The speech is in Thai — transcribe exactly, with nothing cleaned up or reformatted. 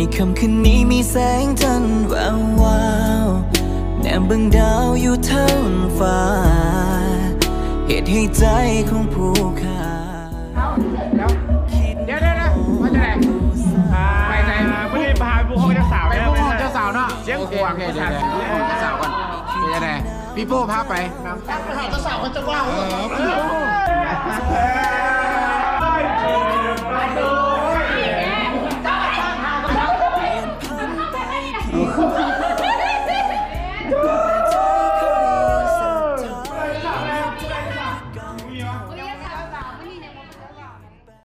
ค่ำคืนนี้มีแสงจันทร์แวววาวแนมเบิ่งดาวอยู่เทิงฟ้าเหตุให้ใจของผู้ขาเดี๋ยวเดี๋ยวเดี๋ยวมาจะไหนไปไหนไม่ได้พาผู้ห้องเจ้าสาวไปผู้ห้องเจ้าสาวเนาะเสียงขวางโอเคเดี๋ยวผู้ห้องเจ้าสาวก่อนเป็นยังไงพี่โป้พาไปไปหาเจ้าสาวเขาจะว่า